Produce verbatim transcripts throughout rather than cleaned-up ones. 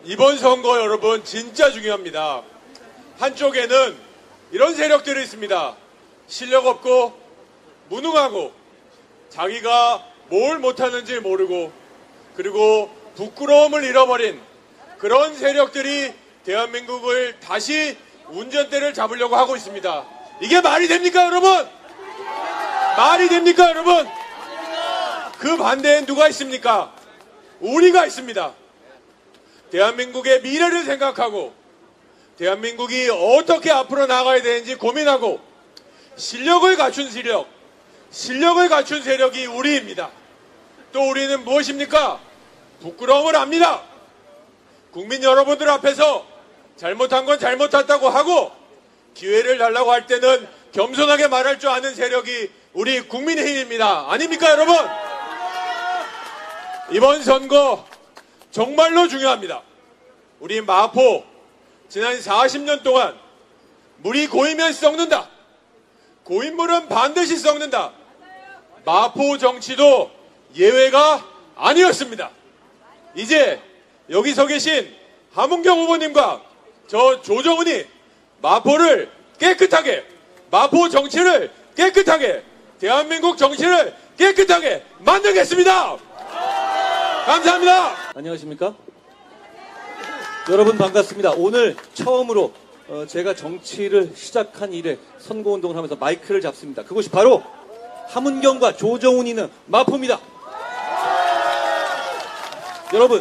이번 선거 여러분 진짜 중요합니다. 한쪽에는 이런 세력들이 있습니다. 실력 없고 무능하고 자기가 뭘 못하는지 모르고 그리고 부끄러움을 잃어버린 그런 세력들이 대한민국을 다시 운전대를 잡으려고 하고 있습니다. 이게 말이 됩니까 여러분? 말이 됩니까 여러분? 그 반대엔 누가 있습니까? 우리가 있습니다. 대한민국의 미래를 생각하고 대한민국이 어떻게 앞으로 나가야 되는지 고민하고 실력을 갖춘 세력, 실력을 갖춘 세력이 우리입니다. 또 우리는 무엇입니까? 부끄러움을 압니다. 국민 여러분들 앞에서 잘못한 건 잘못했다고 하고 기회를 달라고 할 때는 겸손하게 말할 줄 아는 세력이 우리 국민의힘입니다. 아닙니까 여러분? 이번 선거 정말로 중요합니다. 우리 마포 지난 사십 년 동안 물이 고이면 썩는다. 고인 물은 반드시 썩는다. 마포 정치도 예외가 아니었습니다. 이제 여기서 계신 하문경 후보님과 저 조정훈이 마포를 깨끗하게, 마포 정치를 깨끗하게, 대한민국 정치를 깨끗하게 만들겠습니다. 감사합니다. 안녕하십니까? 여러분 반갑습니다. 오늘 처음으로 어, 제가 정치를 시작한 이래 선거운동을 하면서 마이크를 잡습니다. 그것이 바로 하문경과 조정훈이 있는 마포입니다. 여러분,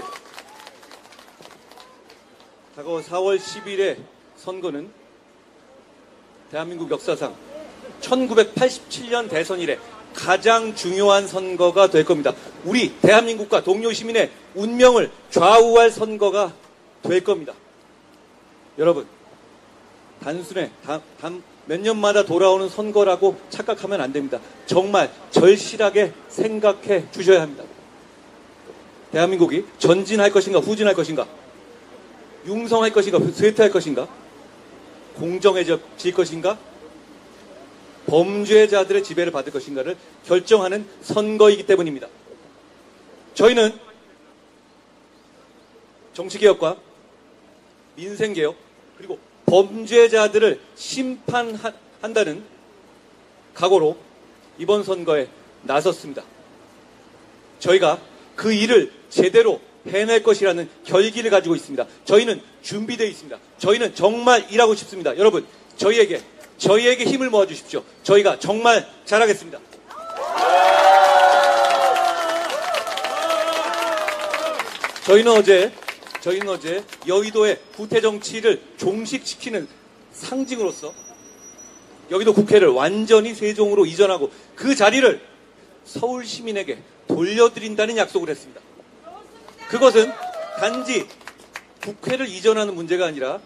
다가온 사월 십일의 선거는 대한민국 역사상 천구백팔십칠 년 대선 이래 가장 중요한 선거가 될 겁니다. 우리 대한민국과 동료 시민의 운명을 좌우할 선거가 될 겁니다. 여러분, 단순해 몇 년마다 돌아오는 선거라고 착각하면 안 됩니다. 정말 절실하게 생각해 주셔야 합니다. 대한민국이 전진할 것인가 후진할 것인가, 융성할 것인가 쇠퇴할 것인가, 공정해질 것인가, 범죄자들의 지배를 받을 것인가를 결정하는 선거이기 때문입니다. 저희는 정치개혁과 민생개혁 그리고 범죄자들을 심판한다는 각오로 이번 선거에 나섰습니다. 저희가 그 일을 제대로 해낼 것이라는 결기를 가지고 있습니다. 저희는 준비되어 있습니다. 저희는 정말 일하고 싶습니다. 여러분, 저희에게 저희에게 힘을 모아주십시오. 저희가 정말 잘하겠습니다. 저희는 어제 저희는 어제 여의도의 구태 정치를 종식시키는 상징으로서 여기도 국회를 완전히 세종으로 이전하고 그 자리를 서울 시민에게 돌려드린다는 약속을 했습니다. 그것은 단지 국회를 이전하는 문제가 아니라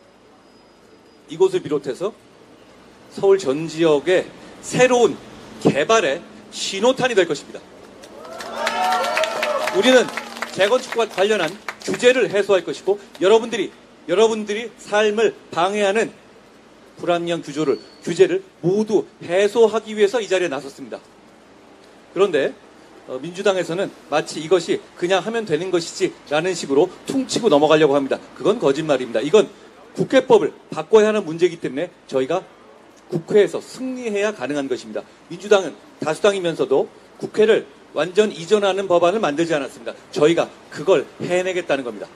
이곳을 비롯해서 서울 전 지역의 새로운 개발의 신호탄이 될 것입니다. 우리는 재건축과 관련한 규제를 해소할 것이고 여러분들이 여러분들이 삶을 방해하는 불합리한 규조를, 규제를 모두 해소하기 위해서 이 자리에 나섰습니다. 그런데 어, 민주당에서는 마치 이것이 그냥 하면 되는 것이지 라는 식으로 퉁치고 넘어가려고 합니다. 그건 거짓말입니다. 이건 국회법을 바꿔야 하는 문제이기 때문에 저희가 국회에서 승리해야 가능한 것입니다. 민주당은 다수당이면서도 국회를 완전 이전하는 법안을 만들지 않았습니다. 저희가 그걸 해내겠다는 겁니다.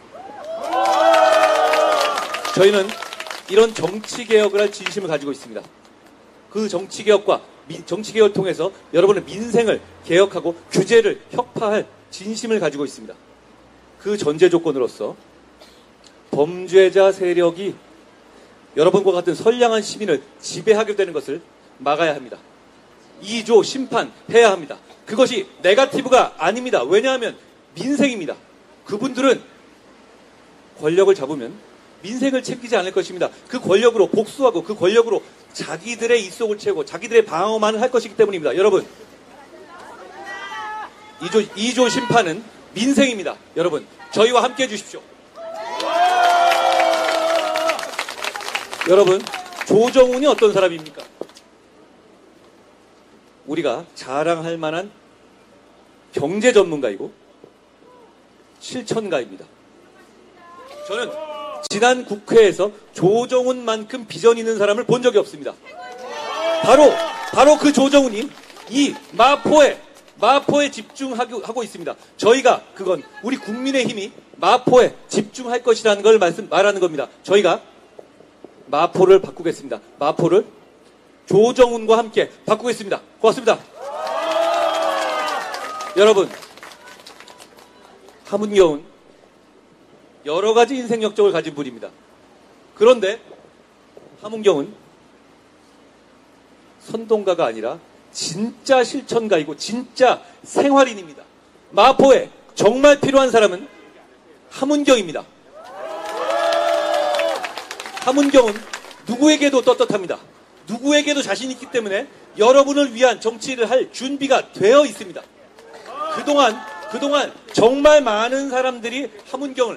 저희는 이런 정치개혁을 할 진심을 가지고 있습니다. 그 정치개혁과 정치개혁을 통해서 여러분의 민생을 개혁하고 규제를 혁파할 진심을 가지고 있습니다. 그 전제 조건으로서 범죄자 세력이 여러분과 같은 선량한 시민을 지배하게 되는 것을 막아야 합니다. 이 조 심판해야 합니다. 그것이 네거티브가 아닙니다. 왜냐하면 민생입니다. 그분들은 권력을 잡으면 민생을 챙기지 않을 것입니다. 그 권력으로 복수하고 그 권력으로 자기들의 입속을 채우고 자기들의 방어만을 할 것이기 때문입니다. 여러분, 이 조, 이 조 심판은 민생입니다. 여러분, 저희와 함께 해주십시오. 여러분, 조정훈이 어떤 사람입니까? 우리가 자랑할 만한 경제 전문가이고 실천가입니다. 저는 지난 국회에서 조정훈만큼 비전 있는 사람을 본 적이 없습니다. 바로 바로 그 조정훈이 이 마포에 마포에 집중하고 하고 있습니다. 저희가 그건 우리 국민의힘이 마포에 집중할 것이라는 걸 말씀 말하는 겁니다. 저희가 마포를 바꾸겠습니다. 마포를 조정훈과 함께 바꾸겠습니다. 고맙습니다. 여러분, 하문경은 여러 가지 인생 역적을 가진 분입니다. 그런데 하문경은 선동가가 아니라 진짜 실천가이고 진짜 생활인입니다. 마포에 정말 필요한 사람은 하문경입니다. 하문경은 누구에게도 떳떳합니다. 누구에게도 자신 있기 때문에 여러분을 위한 정치를 할 준비가 되어 있습니다. 그동안 그동안 정말 많은 사람들이 하문경을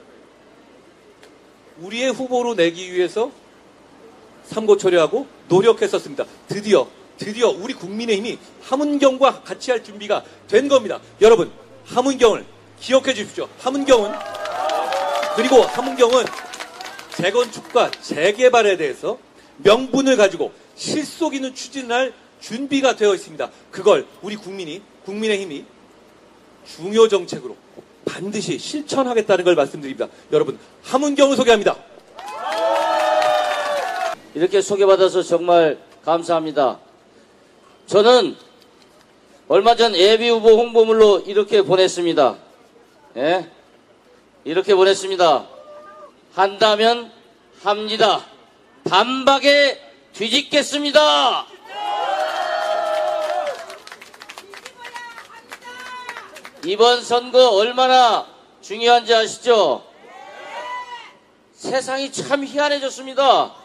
우리의 후보로 내기 위해서 삼고초려하고 노력했었습니다. 드디어 드디어 우리 국민의힘이 하문경과 같이 할 준비가 된 겁니다. 여러분, 하문경을 기억해 주십시오. 하문경은 그리고 하문경은 재건축과 재개발에 대해서 명분을 가지고 실속 있는 추진할 준비가 되어 있습니다. 그걸 우리 국민이 국민의힘이 중요 정책으로 반드시 실천하겠다는 걸 말씀드립니다. 여러분, 하문경을 소개합니다. 이렇게 소개받아서 정말 감사합니다. 저는 얼마 전 예비후보 홍보물로 이렇게 보냈습니다. 예? 이렇게 보냈습니다. 한다면 합니다. 단박에 뒤집겠습니다. 이번 선거 얼마나 중요한지 아시죠? 세상이 참 희한해졌습니다.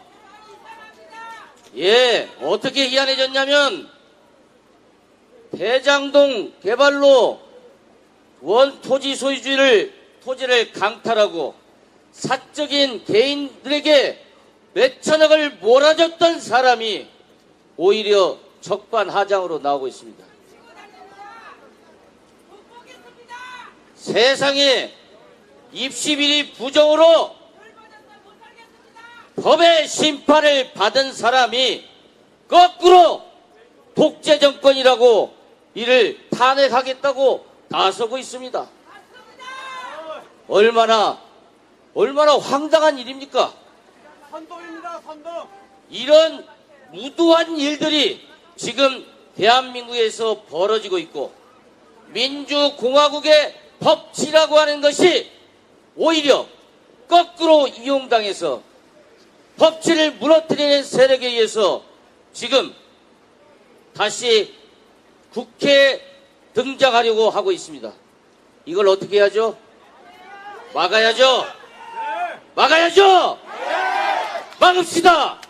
예, 어떻게 희한해졌냐면 대장동 개발로 원토지 소유주의를 토지를 강탈하고 사적인 개인들에게 몇천억을 몰아줬던 사람이 오히려 적반하장으로 나오고 있습니다. 세상에 입시비리 부정으로 법의 심판을 받은 사람이 거꾸로 독재 정권이라고 이를 탄핵하겠다고 나서고 있습니다. 얼마나 얼마나 황당한 일입니까? 선동입니다, 선동. 이런 무도한 일들이 지금 대한민국에서 벌어지고 있고 민주공화국의 법치라고 하는 것이 오히려 거꾸로 이용당해서 법치를 무너뜨리는 세력에 의해서 지금 다시 국회에 등장하려고 하고 있습니다. 이걸 어떻게 해야죠? 막아야죠? 막아야죠? 막읍시다!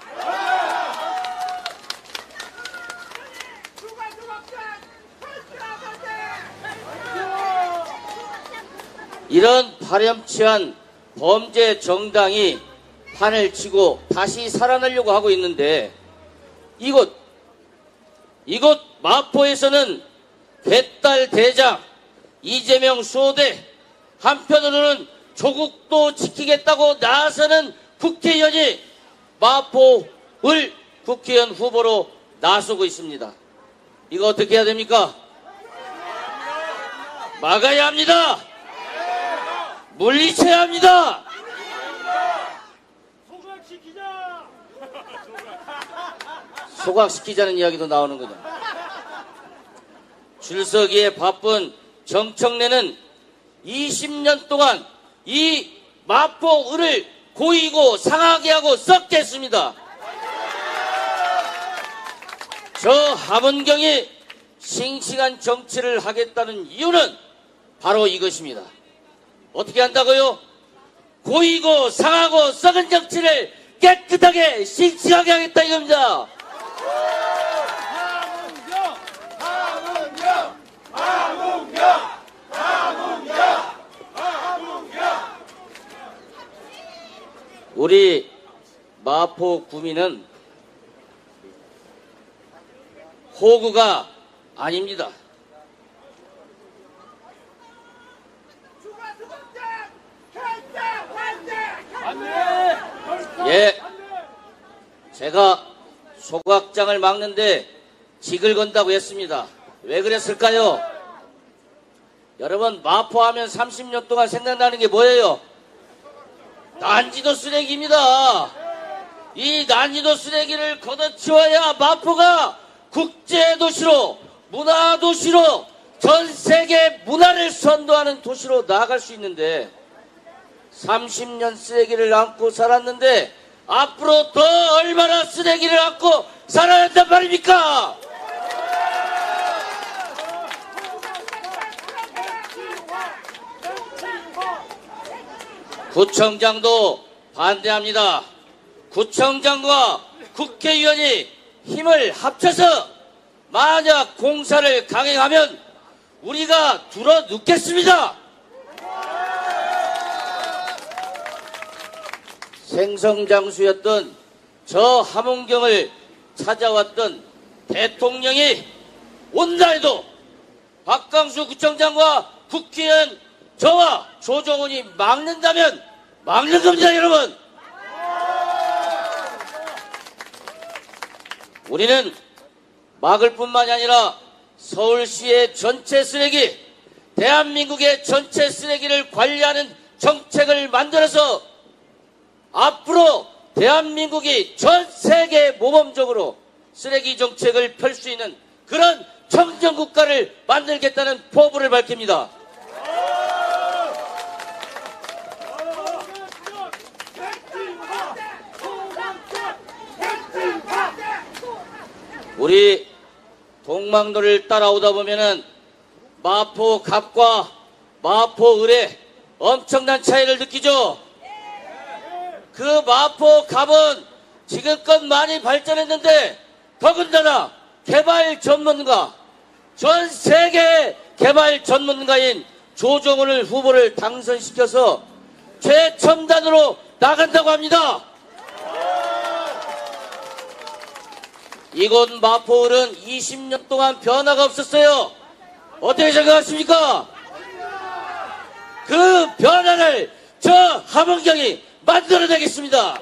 이런 파렴치한 범죄 정당이 판을 치고 다시 살아나려고 하고 있는데 이곳 이곳 마포에서는 개딸 대장 이재명 수호대 한편으로는 조국도 지키겠다고 나서는 국회의원이 마포을 국회의원 후보로 나서고 있습니다. 이거 어떻게 해야 됩니까? 막아야 합니다. 물리쳐야 합니다. 소각시키자. 소각시키자는 이야기도 나오는 거죠. 줄서기에 바쁜 정청래는 이십 년 동안 이 마포을을 고이고 상하게 하고 썩겠습니다. 저 하문경이 싱싱한 정치를 하겠다는 이유는 바로 이것입니다. 어떻게 한다고요? 고이고 상하고 썩은 정치를 깨끗하게 싱싱하게 하겠다 이겁니다. 하문경, 하문경, 하문경, 하문경, 하문경. 우리 마포 구민은 호구가 아닙니다. 추가 수급자, 결정, 결정. 예, 제가 소각장을 막는데 직을 건다고 했습니다. 왜 그랬을까요? 여러분, 마포하면 삼십 년 동안 생각나는 게 뭐예요? 난지도 쓰레기입니다. 이 난지도 쓰레기를 걷어치워야 마포가 국제도시로, 문화도시로, 전 세계 문화를 선도하는 도시로 나아갈 수 있는데 삼십 년 쓰레기를 안고 살았는데 앞으로 더 얼마나 쓰레기를 안고 살아야 한단 말입니까? 구청장도 반대합니다. 구청장과 국회의원이 힘을 합쳐서 만약 공사를 강행하면 우리가 들어 눕겠습니다. 생성장수였던 저 함은경을 찾아왔던 대통령이 온날에도 박강수 구청장과 국회의원 저와 조정훈이 막는다면 막는 겁니다, 여러분. 우리는 막을 뿐만이 아니라 서울시의 전체 쓰레기, 대한민국의 전체 쓰레기를 관리하는 정책을 만들어서 앞으로 대한민국이 전 세계 모범적으로 쓰레기 정책을 펼 수 있는 그런 청정국가를 만들겠다는 포부를 밝힙니다. 우리 동막로를 따라오다 보면은 마포 갑과 마포 을의 엄청난 차이를 느끼죠. 그 마포 갑은 지금껏 많이 발전했는데 더군다나 개발 전문가, 전 세계 개발 전문가인 조정훈을 후보를 당선시켜서 최첨단으로 나간다고 합니다. 이곳 마포을은 이십 년 동안 변화가 없었어요. 어떻게 생각하십니까? 그 변화를 저 함은경이 만들어내겠습니다.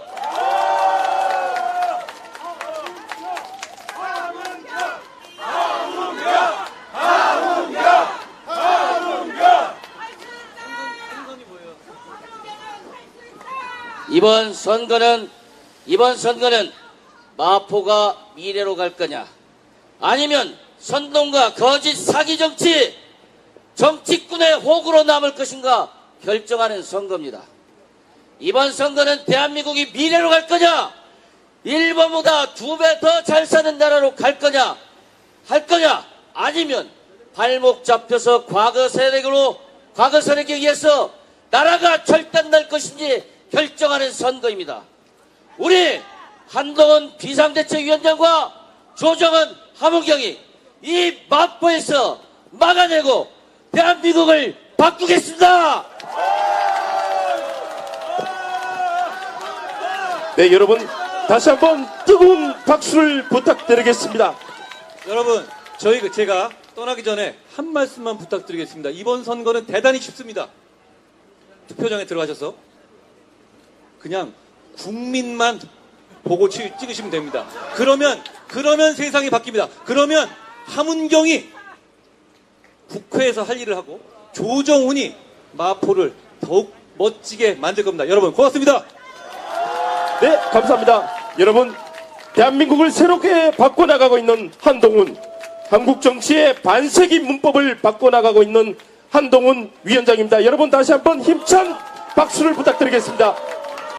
이번 선거는 이번 선거는 마포가 미래로 갈 거냐, 아니면 선동과 거짓 사기 정치, 정치꾼의 호구로 남을 것인가 결정하는 선거입니다. 이번 선거는 대한민국이 미래로 갈 거냐, 일본보다 두 배 더 잘 사는 나라로 갈 거냐, 할 거냐, 아니면 발목 잡혀서 과거 세력으로, 과거 세력에 의해서 나라가 절단날 것인지 결정하는 선거입니다. 우리 한동훈 비상대책위원장과 조정은 함은경이 이 마포에서 막아내고 대한민국을 바꾸겠습니다. 네, 여러분 다시 한번 뜨거운 박수를 부탁드리겠습니다. 여러분, 저희 제가 떠나기 전에 한 말씀만 부탁드리겠습니다. 이번 선거는 대단히 쉽습니다. 투표장에 들어가셔서 그냥 국민만 보고 치, 찍으시면 됩니다. 그러면 그러면 세상이 바뀝니다. 그러면 함은경이 국회에서 할 일을 하고 조정훈이 마포를 더욱 멋지게 만들 겁니다. 여러분 고맙습니다. 네, 감사합니다. 여러분, 대한민국을 새롭게 바꿔나가고 있는 한동훈, 한국 정치의 반세기 문법을 바꿔나가고 있는 한동훈 위원장입니다. 여러분 다시 한번 힘찬 박수를 부탁드리겠습니다.